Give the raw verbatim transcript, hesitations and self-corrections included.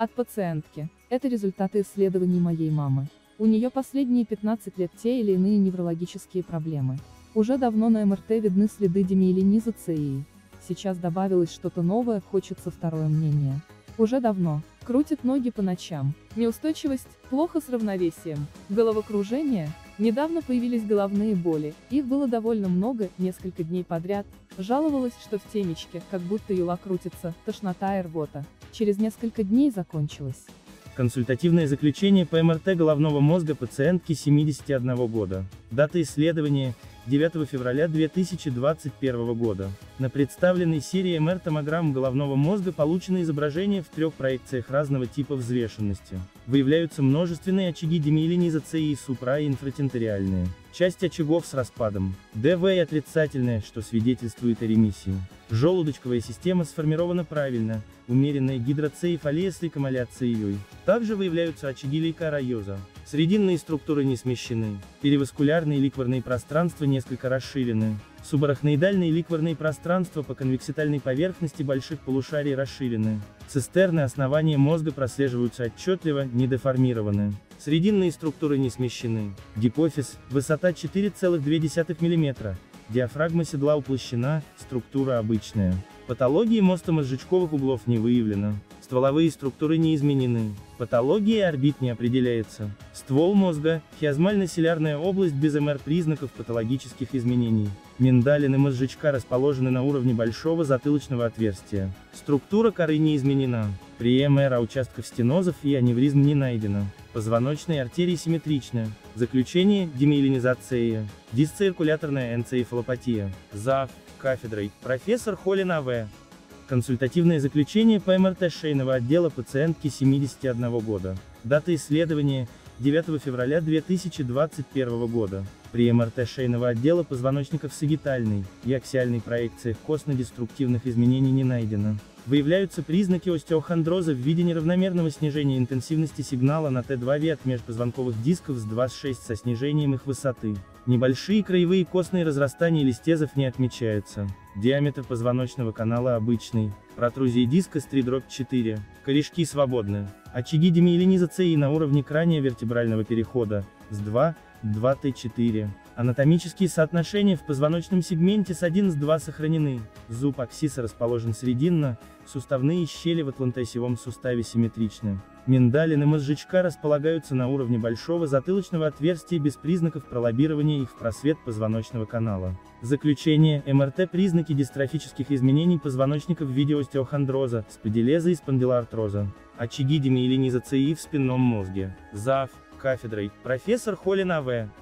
От пациентки. Это результаты исследований моей мамы. У нее последние пятнадцать лет те или иные неврологические проблемы. Уже давно на эм эр тэ видны следы демиелинизации. Сейчас добавилось что-то новое, хочется второе мнение. Уже давно. Крутит ноги по ночам. Неустойчивость, плохо с равновесием, головокружение. Недавно появились головные боли, их было довольно много, несколько дней подряд. Жаловалась, что в темечке, как будто юла крутится, тошнота и рвота. Через несколько дней закончилось. Консультативное заключение по эм эр тэ головного мозга пациентки семидесяти одного года. Дата исследования – девятого февраля две тысячи двадцать первого года. На представленной серии эм эр томограмм головного мозга получено изображение в трех проекциях разного типа взвешенности. Выявляются множественные очаги демиелинизации супра- и инфратенториальные. Часть очагов с распадом. дэ вэ и отрицательная, что свидетельствует о ремиссии. Желудочковая система сформирована правильно, умеренная гидроцефалия с рекомаляцией. Также выявляются очаги лейкоарайоза. Срединные структуры не смещены. Переваскулярные ликворные пространства несколько расширены. Субарахноидальные ликворные пространства по конвекситальной поверхности больших полушарий расширены. Цистерны основания мозга прослеживаются отчетливо, не деформированы. Срединные структуры не смещены. Гипофиз, высота четыре целых две десятых миллиметра. Диафрагма седла уплощена, структура обычная. Патологии мостомозжечковых углов не выявлено. Стволовые структуры не изменены. Патология орбит не определяется. Ствол мозга, хиазмально-силярная область без эм эр признаков патологических изменений. Миндалины мозжечка расположены на уровне большого затылочного отверстия. Структура коры не изменена. При эм эр участков стенозов и аневризм не найдено. Позвоночные артерии симметричны. Заключение – демиелинизация. Дисциркуляторная энцефалопатия. Зав. Кафедрой. Профессор Холин А В Консультативное заключение по эм эр тэ шейного отдела пациентки семидесяти одного года. Дата исследования – девятого февраля две тысячи двадцать первого года. При эм эр тэ шейного отдела позвоночников сагитальной и аксиальной проекциях костно-деструктивных изменений не найдено. Выявляются признаки остеохондроза в виде неравномерного снижения интенсивности сигнала на тэ два ви от межпозвонковых дисков с два шесть со снижением их высоты. Небольшие краевые костные разрастания листезов не отмечаются. Диаметр позвоночного канала обычный. Протрузии диска с три дробь четыре. Корешки свободны. Очаги демиелинизации на уровне крания вертебрального перехода с два, два тэ четыре. Анатомические соотношения в позвоночном сегменте с один с два сохранены. Зуб аксиса расположен срединно, суставные щели в атлантоосевом суставе симметричны. Миндалины мозжечка располагаются на уровне большого затылочного отверстия без признаков пролоббирования их в просвет позвоночного канала. Заключение: эм эр тэ признаки дистрофических изменений позвоночника в виде остеохондроза, спондилеза и спондилоартроза. Очаги демиелинизации в спинном мозге. Зав. Кафедрой. Профессор Холин А В